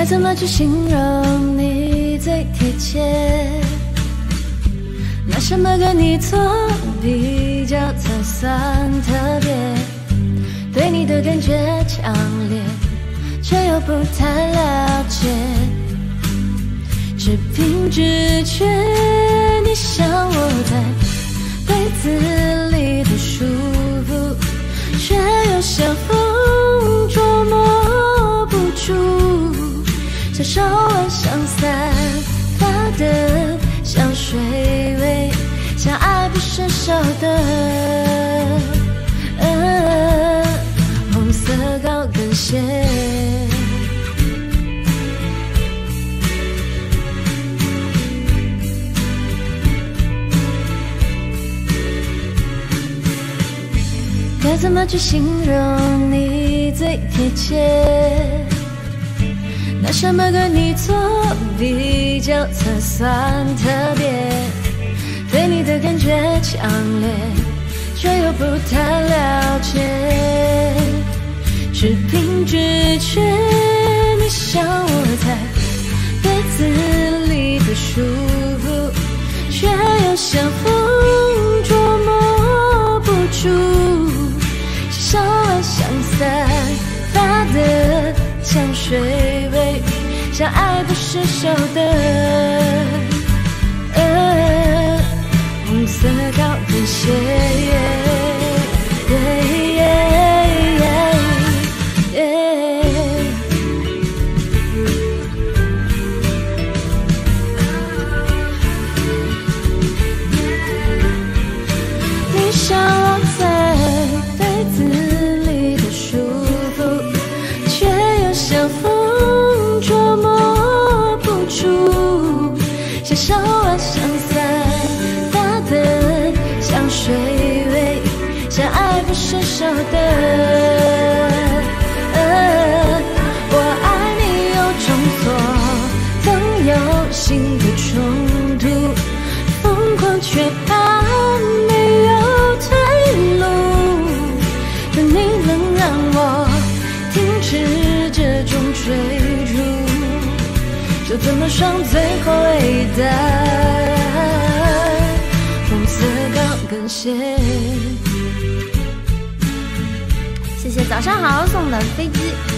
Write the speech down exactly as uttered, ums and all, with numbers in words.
该怎么去形容你最贴切？拿什么跟你做比较才算特别？对你的感觉强烈，却又不太了解，只凭直觉。你像我在被子里的舒服，却又像风捉摸不住，像手腕上散发的香水味，像爱不释手的、呃、红色高跟鞋。该怎么去形容你最贴切？拿什么跟你做比较才算特别？对你的感觉强烈，却又不太了解，只凭直觉。你像我在被子里的舒服，却又像风捉摸不住，像手腕上散发的香水味，像爱不释手的、呃、红色高跟鞋。Yeah, yeah, yeah, yeah. 你像我在被子里的舒服，却又像风捉摸不住，像手腕上散发的香水味，像爱不释手的、呃、我爱你有种错，总有新的冲突，疯狂却怕没有退路，可你能让我停止这种追逐，就这么双最后尾的红色高跟鞋。谢谢早上好送的飞机。